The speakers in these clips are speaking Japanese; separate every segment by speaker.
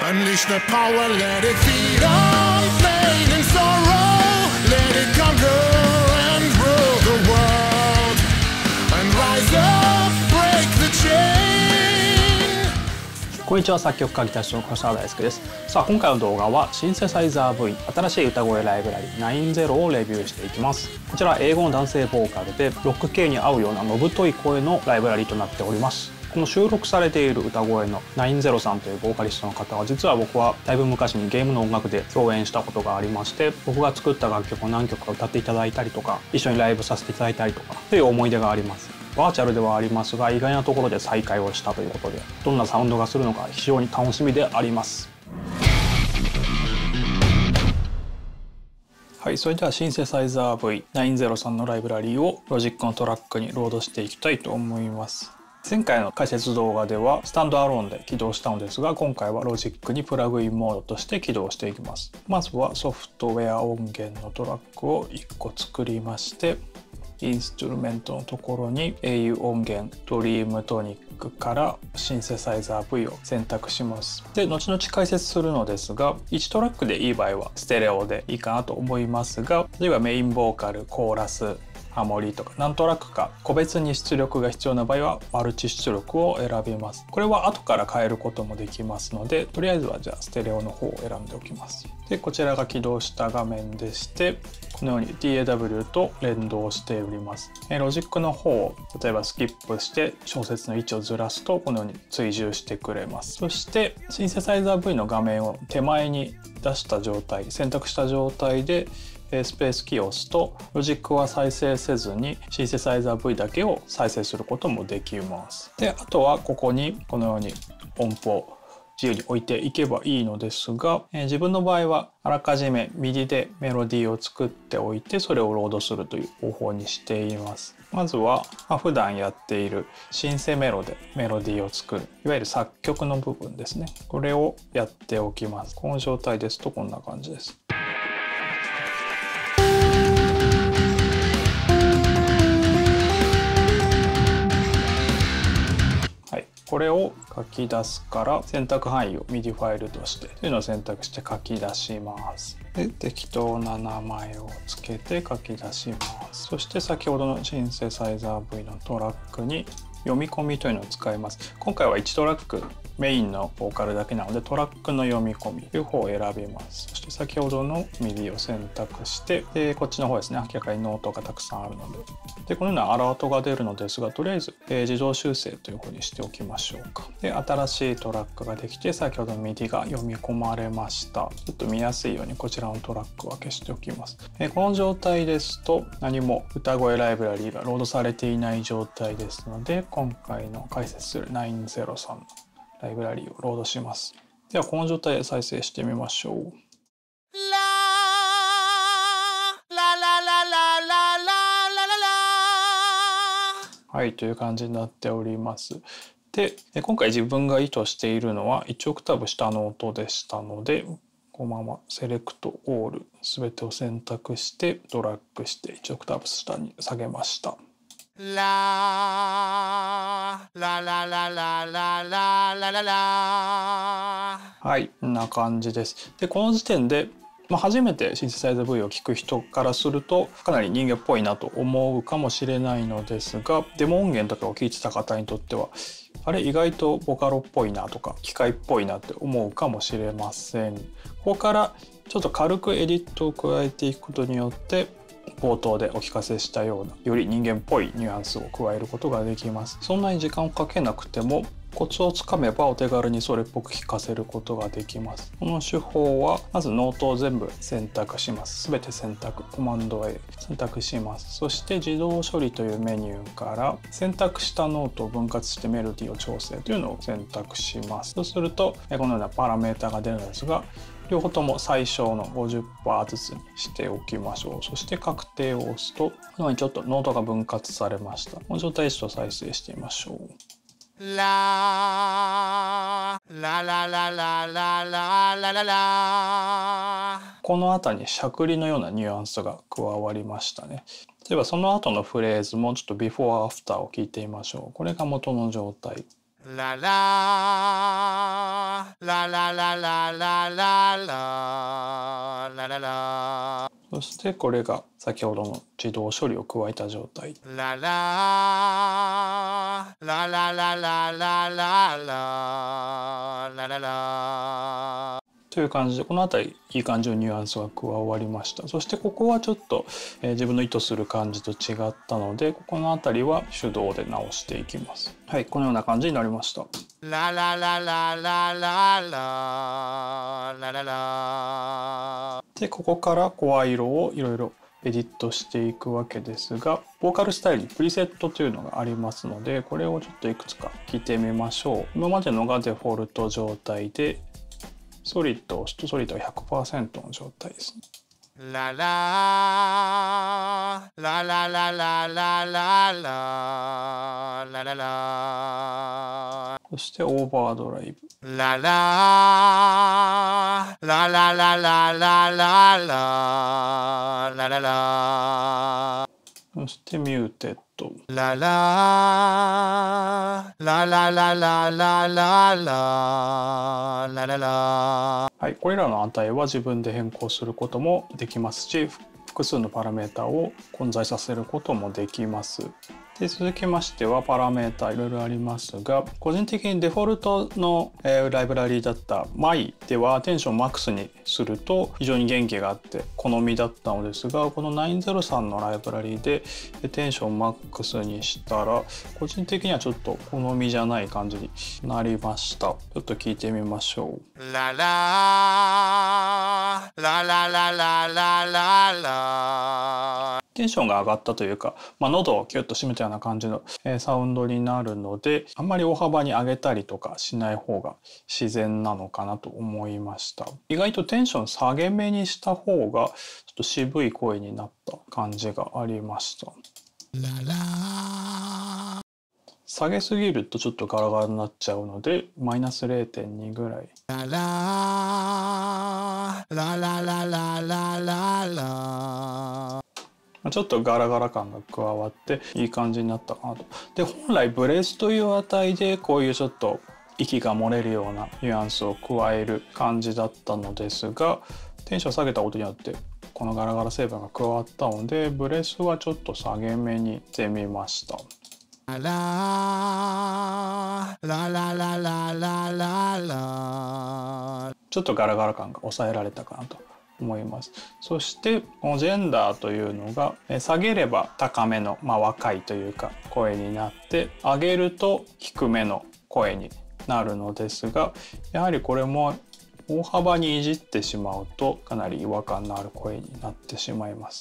Speaker 1: Unleash the power, let it feed on pain and sorrow. Let it conquer and rule the world. And rise up, break the chain.
Speaker 2: こんにちは、作曲家ギタリストの黒沢大輔です。さあ、今回の動画はシンセサイザー V 新しい歌声ライブラリ90をレビューしていきます。こちらは英語の男性ボーカルでロック系に合うようなのぶとい声のライブラリとなっております。この収録されている歌声の90さんというボーカリストの方は、実は僕はだいぶ昔にゲームの音楽で共演したことがありまして、僕が作った楽曲を何曲か歌っていただいたりとか、一緒にライブさせていただいたりとかという思い出があります。バーチャルではありますが、意外なところで再会をしたということで、どんなサウンドがするのか非常に楽しみであります。はい、それではシンセサイザー V90 さんのライブラリーをロジックのトラックにロードしていきたいと思います。前回の解説動画ではスタンドアローンで起動したのですが、今回はロジックにプラグインモードとして起動していきます。まずはソフトウェア音源のトラックを1個作りまして、インストゥルメントのところに au 音源ドリームトニックからシンセサイザー V を選択します。で、後々解説するのですが、1トラックでいい場合はステレオでいいかなと思いますが、例えばメインボーカル、コーラス、ハモリとか何トラックか個別に出力が必要な場合はマルチ出力を選びます。これは後から変えることもできますので、とりあえずはじゃあステレオの方を選んでおきます。で、こちらが起動した画面でして、このように DAW と連動しております。ロジックの方を例えばスキップして小節の位置をずらすとこのように追従してくれます。そしてシンセサイザー V の画面を手前に出した状態、選択した状態でスペースキーを押すとロジックは再生せずにシンセサイザー V だけを再生することもできます。で、あとはここにこのように音符を自由に置いていけばいいのですが、自分の場合はあらかじめ MIDI でメロディーを作っておいてそれをロードするという方法にしています。まずは普段やっているシンセメロでメロディーを作る、いわゆる作曲の部分ですね。これをやっておきます。この状態ですとこんな感じです。これを書き出すから選択範囲を MIDI ファイルとしてというのを選択して書き出します。で、適当な名前をつけて書き出します。そして先ほどのシンセサイザー V のトラックに読み込みというのを使います。今回は1トラックメインのボーカルだけなのでトラックの読み込みという方を選びます。そして先ほどの MIDI を選択して、でこっちの方ですね、明らかにノートがたくさんあるので、このようなアラートが出るのですが、とりあえず、自動修正という方にしておきましょうか。で、新しいトラックができて先ほどの MIDI が読み込まれました。ちょっと見やすいようにこちらのトラックは消しておきます。この状態ですと何も歌声ライブラリーがロードされていない状態ですので、今回の解説する903のライブラリーをロードします。ではこの状態で再生してみましょう。はい、という感じになっております。で、今回自分が意図しているのは1オクターブ下の音でしたので、このままセレクトオール全てを選択してドラッグして1オクターブ下に下げました。はい、こんな感じです。で、この時点で初めてシンセサイザー V を聴く人からするとかなり人間っぽいなと思うかもしれないのですが、デモ音源とかを聴いてた方にとってはあれ意外とボカロっぽいなとか機械っぽいなって思うかもしれません。ここからちょっと軽くエディットを加えていくことによって冒頭でお聞かせしたようなより人間っぽいニュアンスを加えることができます。そんなに時間をかけなくてもコツをつかめばお手軽にそれっぽく弾かせることができます。この手法はまずノートを全部選択します。すべて選択、コマンド A 選択します。そして自動処理というメニューから選択したノートを分割してメロディーを調整というのを選択します。そうするとこのようなパラメータが出るのですが、両方とも最小の 50% ずつにしておきましょう。そして確定を押すとこのようにちょっとノートが分割されました。この状態でちょっと再生してみましょう。この後にしゃくりのようなニュアンスが加わりましたね。例えばその後のフレーズもちょっとビフォーアフターを聞いてみましょう。これが元の状態。
Speaker 1: La la la la la la la la la la la la。
Speaker 2: そしてこれが先ほどの自動処理を加えた状態。
Speaker 1: La la la la la la la la la la la。
Speaker 2: という感じでこの辺りいい感じのニュアンスが加わりました。そしてここはちょっと、自分の意図する感じと違ったのでここの辺りは手動で直していきます。はい、このような感じになりました。
Speaker 1: La la la la la la la la la la。
Speaker 2: でここから声色をいろいろエディットしていくわけですが、ボーカルスタイルにプリセットというのがありますのでこれをちょっといくつか聞いてみましょう。今までのがデフォルト状態でソリッドを押すとソリッドが 100% の状態ですね。
Speaker 1: La la la la la la la la la la la la。
Speaker 2: そしてオーバードライブ。
Speaker 1: La la la la la la la la la la la la。
Speaker 2: そしてミューテッド。
Speaker 1: La la la la la la la la la la la la。
Speaker 2: はい、これらの値は自分で変更することもできますし、複数のパラメータを混在させることもできます。で続きましてはパラメータいろいろありますが、個人的にデフォルトの、ライブラリーだったMyではテンションマックスにすると非常に元気があって好みだったのですが、この903のライブラリーでテンションマックスにしたら個人的にはちょっと好みじゃない感じになりました。ちょっと聞いてみましょう。
Speaker 1: La la la la la la la la la。
Speaker 2: テンションが上がったというか、喉をキュッと締めたような感じの、サウンドになるので、あんまり大幅に上げたりとかしない方が自然なのかなと思いました。意外とテンション下げ目にした方がちょっと渋い声になった感じがありました。下げすぎるとちょっとガラガラになっちゃうのでマイナス 0.2 ぐらい。
Speaker 1: La la la la la la la la la。
Speaker 2: ちょっとガラガラ感が加わっていい感じになったかなと。で本来ブレスという値でこういうちょっと息が漏れるようなニュアンスを加える感じだったのですが、テンション下げたことによってこのガラガラ成分が加わったのでブレスはちょっと下げ目にしてみました。
Speaker 1: La la la la la la la la。
Speaker 2: ちょっとガラガラ感が抑えられたかなと思います。そしてこのジェンダーというのが下げれば高めの、若いというか声になって上げると低めの声になるのですが、やはりこれも大幅にいじってしまうとかなり違和感のある声になってしまいます。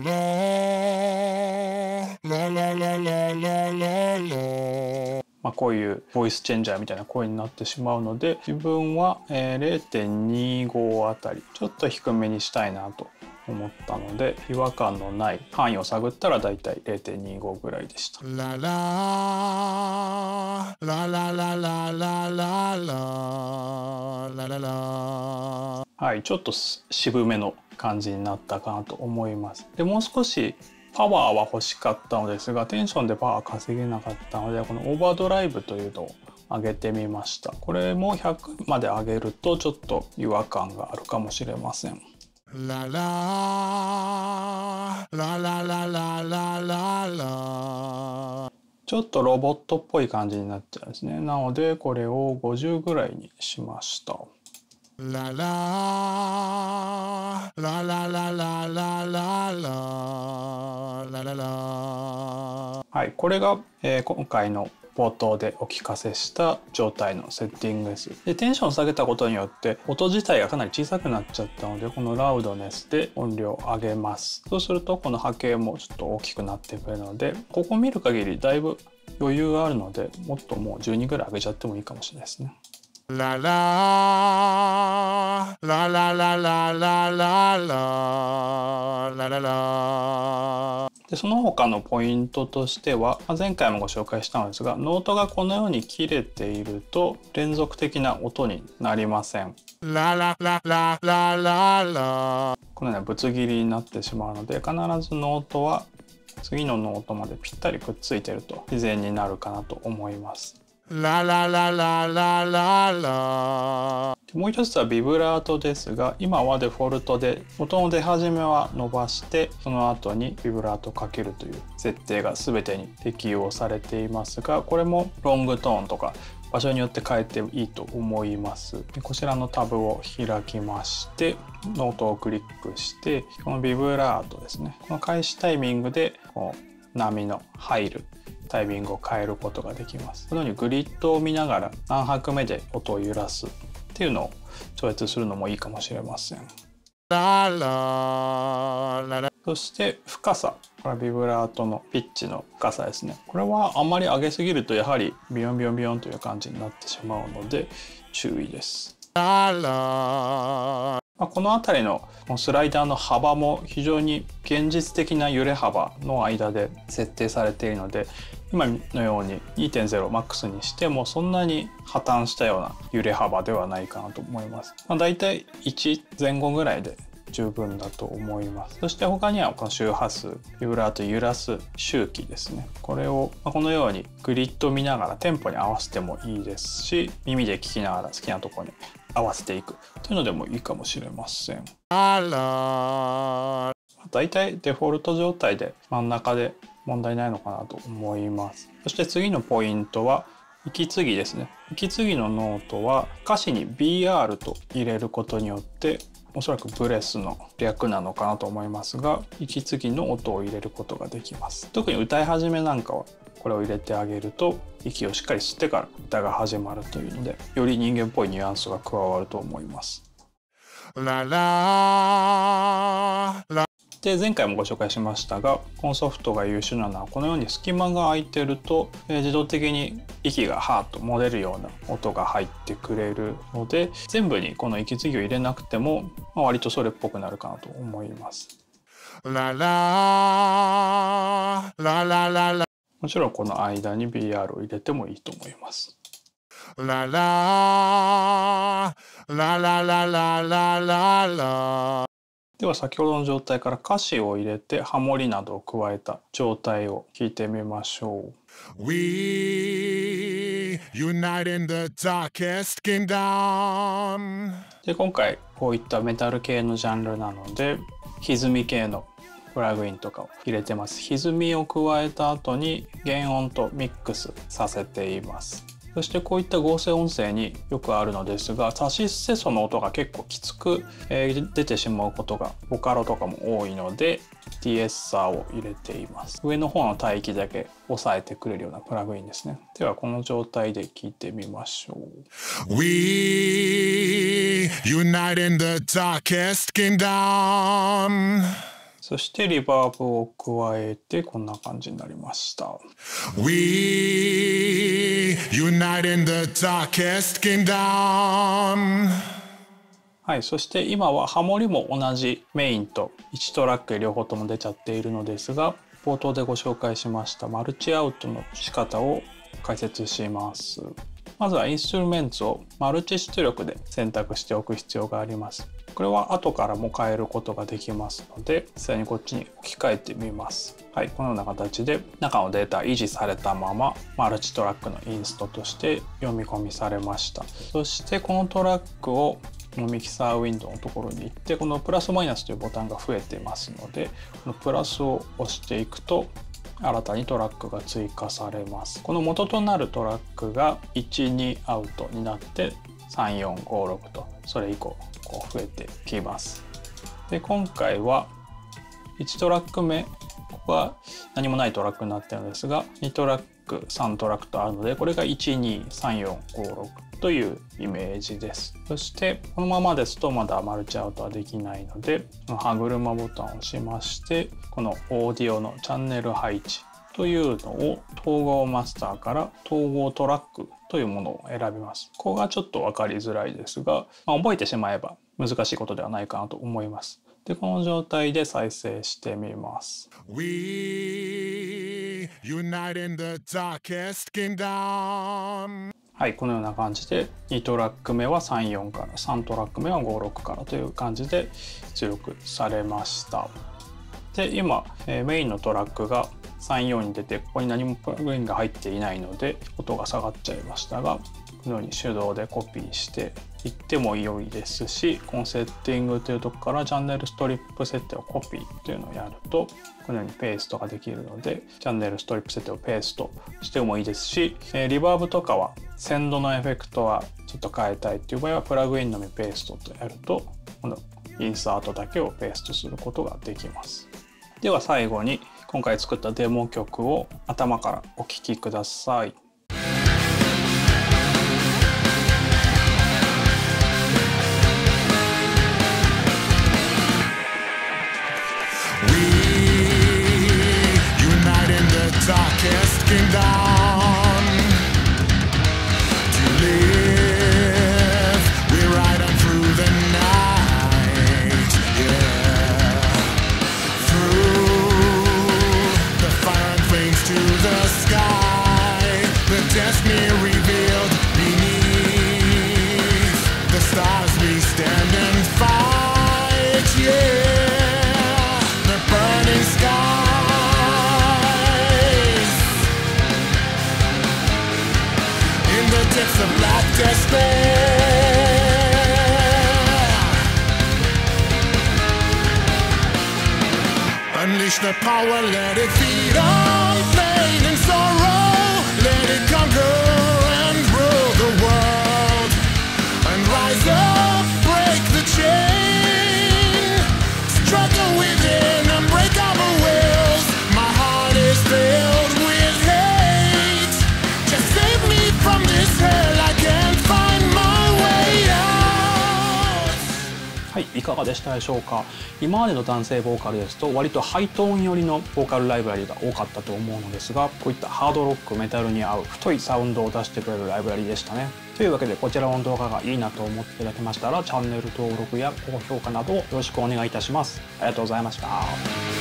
Speaker 2: こういうボイスチェンジャーみたいな声になってしまうので自分は 0.25 あたりちょっと低めにしたいなと思ったので違和感のない範囲を探ったらだいたい 0.25 ぐらいでした。
Speaker 1: La la la la la la la la la la la。
Speaker 2: はい、ちょっと渋めの感じになったかなと思います。でもう少しパワーは欲しかったのですがテンションでパワー稼げなかったのでこのオーバードライブというのを上げてみました。これも100まで上げるとちょっと違和感があるかもしれません。
Speaker 1: La la la la la la la la la。
Speaker 2: ちょっとロボットっぽい感じになっちゃうんですね。なのでこれを50ぐらいにしました。
Speaker 1: La la la la la la la la la la la。
Speaker 2: はい、これが、今回の冒頭でお聞かせした状態のセッティングです。でテンション下げたことによって音自体がかなり小さくなっちゃったのでこのラウドネスで音量を上げます。そうするとこの波形もちょっと大きくなってくるのでここ見る限りだいぶ余裕があるのでもっともう12ぐらい上げちゃってもいいかもしれないですね。
Speaker 1: La la la la la la la la la la la。
Speaker 2: でその他のポイントとしては前回もご紹介したのですがノートがこのように切れていると連続的な音になりません。
Speaker 1: La la la la la la la。
Speaker 2: このようなぶつ切りになってしまうので必ずノートは次のノートまでぴったりくっついていると自然になるかなと思います。
Speaker 1: La la la la la la la。
Speaker 2: もう一つはビブラートですが、今はデフォルトで音の出始めは伸ばしてその後にビブラートをかけるという設定が全てに適用されていますが、これもロングトーンとか場所によって変えていいと思います。でこちらのタブを開きましてノートをクリックしてこのビブラートですね、この開始タイミングでこう波の入るタイミングを変えることができます。このようにグリッドを見ながら何拍目で音を揺らすっていうのを調節するのもいいかもしれません。そして深さ、これはビブラートのピッチの深さですね。これはあんまり上げすぎるとやはりビヨンビヨンビヨンという感じになってしまうので注意です。この辺りのスライダーの幅も非常に現実的な揺れ幅の間で設定されているので、今のように 2.0 マックスにしてもそんなに破綻したような揺れ幅ではないかなと思います。だいたい1前後ぐらいで十分だと思います。そして他にはこの周波数、ビブラート揺らす周期ですね。これをこのようにグリッド見ながらテンポに合わせてもいいですし、耳で聞きながら好きなところに合わせていくというのでもいいかもしれません。だいたいデフォルト状態で真ん中で問題ないのかなと思います。そして次のポイントは息継ぎですね。息継ぎのノートは歌詞に BR と入れることによっておそらくブレスの略なのかなと思いますが、息継ぎの音を入れることができます。特に歌い始めなんかはこれを入れてあげると息をしっかり吸ってから歌が始まるというので、より人間っぽいニュアンスが加わると思います。で前回もご紹介しましたが、このソフトが優秀なのはこのように隙間が空いてると自動的に息がハーッと漏れるような音が入ってくれるので、全部にこの息継ぎを入れなくても、割とそれっぽくなるかなと思います。もちろんこの間に BR を入れてもいいと思います。では先ほどの状態から歌詞を入れてハモリなどを加えた状態を聞いてみましょう。
Speaker 1: We unite in the darkest kingdom。
Speaker 2: で今回こういったメタル系のジャンルなので歪み系のプラグインとかを入れてます。歪みを加えた後に原音とミックスさせています。そしてこういった合成音声によくあるのですが、サシスセソの音が結構きつく、出てしまうことがボカロとかも多いのでディエッサーを入れています。上の方の帯域だけ抑えてくれるようなプラグインですね。ではこの状態で聞いてみましょう。
Speaker 1: We unite in the darkest kingdom。
Speaker 2: そしてリバーブを加えてこんな感じになりました。
Speaker 1: We unite in the darkest kingdom。
Speaker 2: はい、そして今はハモリも同じメインと1トラック両方とも出ちゃっているのですが、冒頭でご紹介しましたマルチアウトの仕方を解説します。まずはインストゥルメンツをマルチ出力で選択しておく必要があります。これは後からも変えることができますので、実際にこっちに置き換えてみます。はい、このような形で中のデータ維持されたままマルチトラックのインストとして読み込みされました。そしてこのトラックをこのミキサーウィンドウのところに行って、このプラスマイナスというボタンが増えていますので、このプラスを押していくと新たにトラックが追加されます。この元となるトラックが12アウトになって3456とそれ以降こう増えてきます。で今回は1トラック目、ここは何もないトラックになっているんですが、2トラック3トラックとあるので、これが123456というイメージです。そしてこのままですとまだマルチアウトはできないので、この歯車ボタンを押しまして、このオーディオのチャンネル配置というのを統合マスターから統合トラックというものを選びます。ここがちょっと分かりづらいですが、覚えてしまえば難しいことではないかなと思います。でこの状態で再生してみます。
Speaker 1: We unite in the darkest kingdom。
Speaker 2: はい、このような感じで2トラック目は34から、3トラック目は56からという感じで出力されました。 で今、メインのトラックが3、4に出て、ここに何もプラグインが入っていないので音が下がっちゃいましたが、このように手動でコピーしていっても良いですし、このセッティングというところからチャンネルストリップ設定をコピーというのをやると、このようにペーストができるので、チャンネルストリップ設定をペーストしてもいいですし、リバーブとかは鮮度のエフェクトはちょっと変えたいっていう場合はプラグインのみペーストとやると、このインサートだけをペーストすることができます。では最後に今回作ったデモ曲を頭からお聴きください。
Speaker 1: Darkest kingdom to live, we ride on through the night, yeah, through the fire and flames to the sky, the destiny revealed beneath the stars we stand and fight, yeah, the burning sky. Depths of black despair, unleash the power, let it feed on pain and sorrow, let it conquer and rule the world, and rise up, break the chain, struggle within and break our wills. My heart is filled with hate, just save me from this hell, I can't find my way out.
Speaker 2: はい、いかがでしたでしょうか。今までの男性ボーカルですと割とハイトーン寄りのボーカルライブラリが多かったと思うのですが、こういったハードロック、メタルに合う太いサウンドを出してくれるライブラリでしたね。というわけでこちらの動画がいいなと思っていただけましたらチャンネル登録や高評価などをよろしくお願いいたします。ありがとうございました。